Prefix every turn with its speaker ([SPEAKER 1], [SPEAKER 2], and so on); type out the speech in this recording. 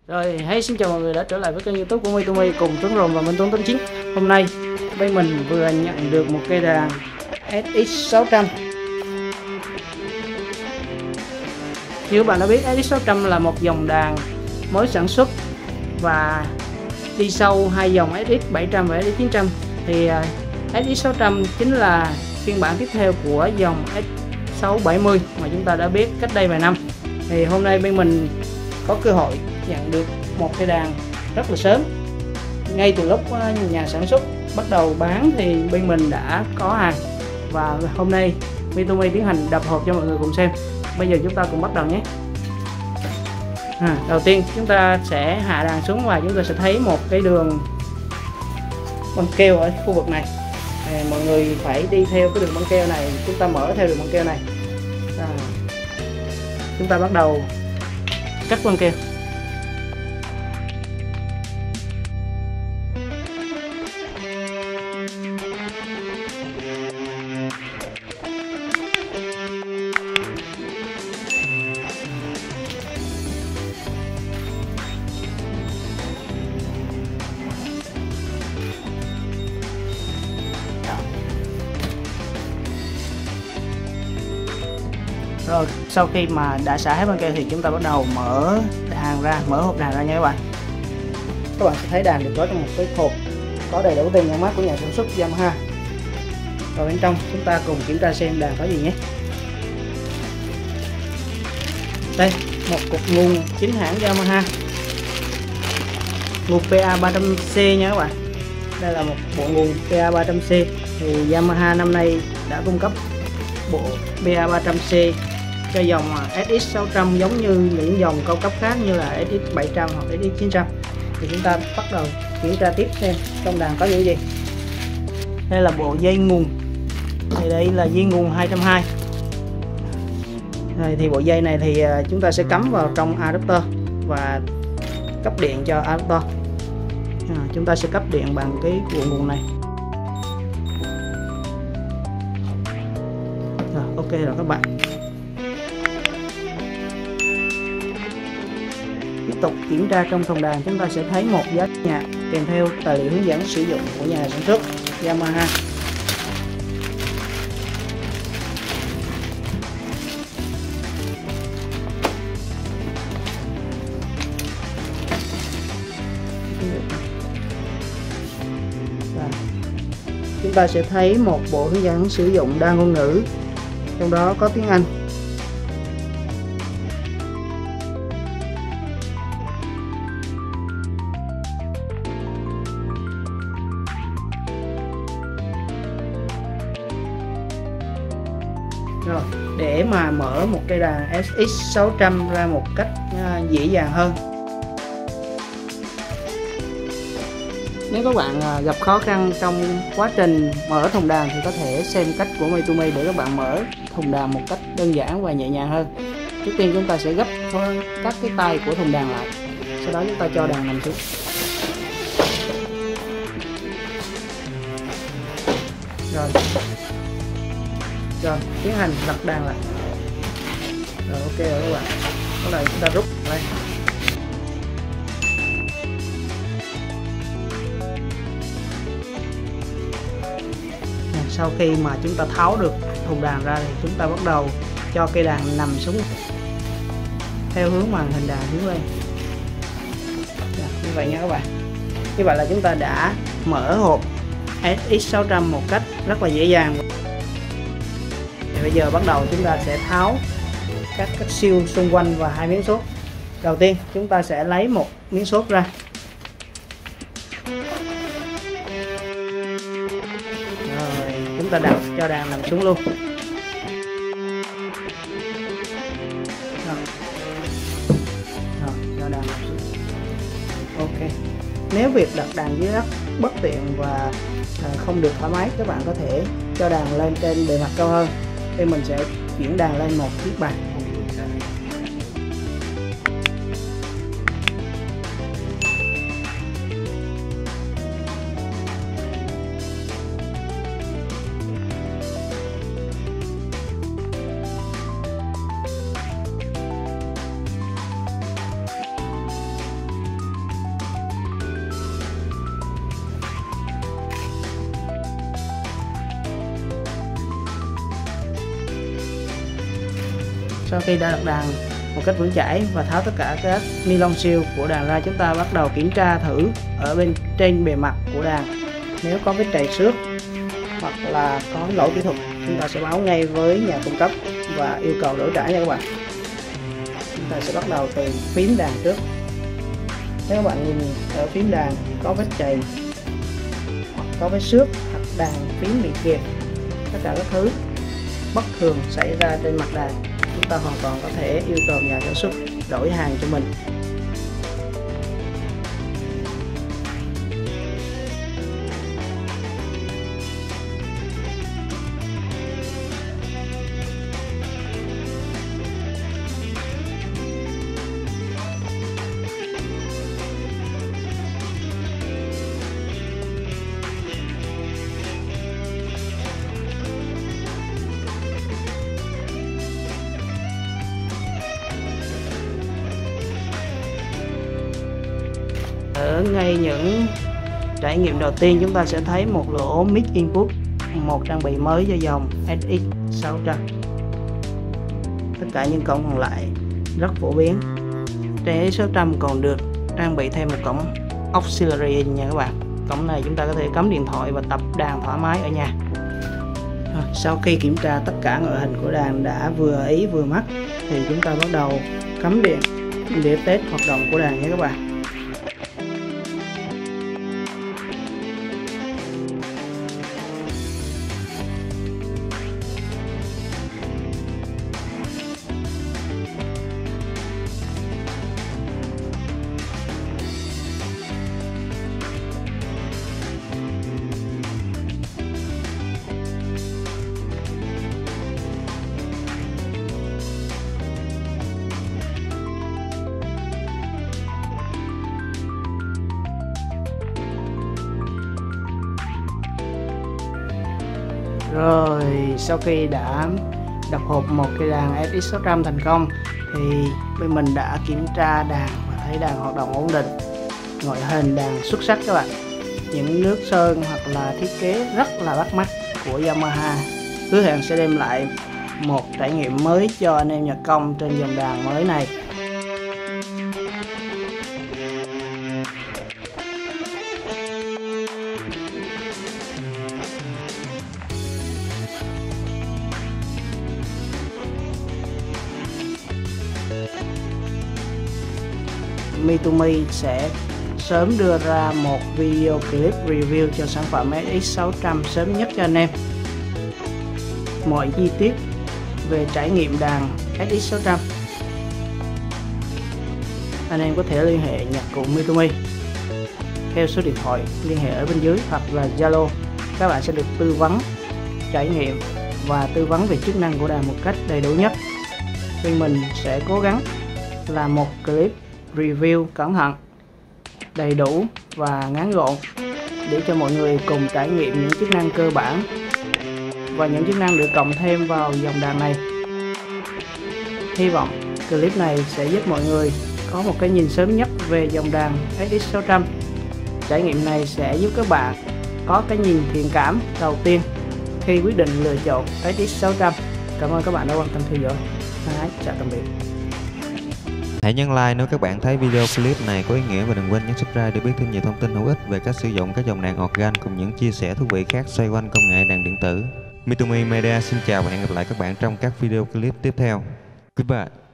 [SPEAKER 1] Rồi, hey, xin chào mọi người đã trở lại với kênh YouTube của Mitomi cùng Tuấn Rồng và Minh Tuấn 89. Hôm nay bên mình vừa nhận được một cây đàn SX600. Như các bạn đã biết, SX600 là một dòng đàn mới sản xuất và đi sau hai dòng SX700 và SX900. Thì SX600 chính là phiên bản tiếp theo của dòng S670 mà chúng ta đã biết cách đây vài năm. Thì hôm nay bên mình có cơ hội nhận được một cây đàn rất là sớm, ngay từ lúc nhà sản xuất bắt đầu bán thì bên mình đã có hàng, và hôm nay Mitomi tiến hành đập hộp cho mọi người cùng xem. Bây giờ chúng ta cùng bắt đầu nhé. Đầu tiên chúng ta sẽ hạ đàn xuống và chúng ta sẽ thấy một cái đường băng keo ở khu vực này. Mọi người phải đi theo cái đường băng keo này, chúng ta mở theo đường băng keo này. Chúng ta bắt đầu cắt băng keo. Rồi, sau khi mà đã xả hết băng keo thì chúng ta bắt đầu mở đàn ra, mở hộp đàn ra nha các bạn. Các bạn sẽ thấy đàn được có trong một cái hộp có đầy đủ tem nhãn mác của nhà sản xuất Yamaha. Và bên trong chúng ta cùng kiểm tra xem đàn có gì nhé. Đây, một cục nguồn chính hãng Yamaha, nguồn PA300C nha các bạn. Đây là một bộ nguồn PA300C. Thì Yamaha năm nay đã cung cấp bộ PA300C cho dòng SX600 giống như những dòng cao cấp khác như là SX700 hoặc SX900. Thì chúng ta bắt đầu kiểm tra tiếp xem trong đàn có những gì. Đây là bộ dây nguồn, thì đây là dây nguồn 220. Rồi, thì bộ dây này thì chúng ta sẽ cắm vào trong adapter và cấp điện cho adapter. Chúng ta sẽ cấp điện bằng cái bộ nguồn này. Rồi, ok rồi các bạn. Tiếp tục kiểm tra trong thùng đàn, chúng ta sẽ thấy một giá nhạc kèm theo tài liệu hướng dẫn sử dụng của nhà sản xuất Yamaha. Chúng ta sẽ thấy một bộ hướng dẫn sử dụng đa ngôn ngữ, trong đó có tiếng Anh. Rồi, để mà mở một cây đàn SX600 ra một cách dễ dàng hơn, nếu các bạn gặp khó khăn trong quá trình mở thùng đàn thì có thể xem cách của Mitomi để các bạn mở thùng đàn một cách đơn giản và nhẹ nhàng hơn. Trước tiên chúng ta sẽ gấp các cái tay của thùng đàn lại, sau đó chúng ta cho đàn nằm xuống. Rồi tiến hành lật đàn lại. Rồi, ok rồi các bạn. Bắt đầu chúng ta rút đây. Sau khi mà chúng ta tháo được thùng đàn ra thì chúng ta bắt đầu cho cây đàn nằm xuống theo hướng màn hình đàn hướng lên. Như vậy nha các bạn. Như vậy là chúng ta đã mở hộp SX600 một cách rất là dễ dàng. Thì bây giờ bắt đầu chúng ta sẽ tháo các siêu xung quanh và hai miếng xốp. Đầu tiên chúng ta sẽ lấy một miếng xốp ra. Rồi, chúng ta đặt cho đàn nằm xuống luôn. Rồi, cho đàn nằm xuống. Ok. Nếu việc đặt đàn dưới đất bất tiện và không được thoải mái, các bạn có thể cho đàn lên trên bề mặt cao hơn. Thì mình sẽ chuyển đàn lên một chiếc bàn. Sau khi đã đặt đàn một cách vững chãi và tháo tất cả các ni lông siêu của đàn ra, chúng ta bắt đầu kiểm tra thử ở bên trên bề mặt của đàn. Nếu có vết trầy xước hoặc là có lỗi kỹ thuật, chúng ta sẽ báo ngay với nhà cung cấp và yêu cầu đổi trả nha các bạn. Chúng ta sẽ bắt đầu từ phím đàn trước. Nếu các bạn nhìn ở phím đàn có vết trầy hoặc có vết xước hoặc đàn phím bị kẹp, tất cả các thứ bất thường xảy ra trên mặt đàn, chúng ta hoàn toàn có thể yêu cầu nhà sản xuất đổi hàng cho mình. Ở ngay những trải nghiệm đầu tiên, chúng ta sẽ thấy một lỗ mic input, một trang bị mới cho dòng SX600. Tất cả những cổng còn lại rất phổ biến. Trên SX600 còn được trang bị thêm một cổng auxiliary in nha các bạn. Cổng này chúng ta có thể cắm điện thoại và tập đàn thoải mái ở nhà. Sau khi kiểm tra tất cả ngoại hình của đàn đã vừa ý vừa mắt thì chúng ta bắt đầu cắm điện để test hoạt động của đàn nhé các bạn. Rồi sau khi đã đập hộp một cây đàn SX600 thành công thì bên mình đã kiểm tra đàn và thấy đàn hoạt động ổn định, ngoại hình đàn xuất sắc các bạn. Những nước sơn hoặc là thiết kế rất là bắt mắt của Yamaha hứa hẹn sẽ đem lại một trải nghiệm mới cho anh em nhạc công trên dòng đàn mới này. Mitomi sẽ sớm đưa ra một video clip review cho sản phẩm SX600 sớm nhất cho anh em. Mọi chi tiết về trải nghiệm đàn SX600 anh em có thể liên hệ nhạc cụ Mitomi theo số điện thoại liên hệ ở bên dưới hoặc là Zalo. Các bạn sẽ được tư vấn trải nghiệm và tư vấn về chức năng của đàn một cách đầy đủ nhất. Bên mình sẽ cố gắng làm một clip review cẩn thận, đầy đủ và ngắn gọn để cho mọi người cùng trải nghiệm những chức năng cơ bản và những chức năng được cộng thêm vào dòng đàn này. Hy vọng clip này sẽ giúp mọi người có một cái nhìn sớm nhất về dòng đàn SX600. Trải nghiệm này sẽ giúp các bạn có cái nhìn thiện cảm đầu tiên khi quyết định lựa chọn SX600. Cảm ơn các bạn đã quan tâm theo dõi. Chào tạm biệt.
[SPEAKER 2] Hãy nhấn like nếu các bạn thấy video clip này có ý nghĩa và đừng quên nhấn subscribe để biết thêm nhiều thông tin hữu ích về cách sử dụng các dòng đàn organ cùng những chia sẻ thú vị khác xoay quanh công nghệ đàn điện tử. Mitomi Media xin chào và hẹn gặp lại các bạn trong các video clip tiếp theo. Goodbye.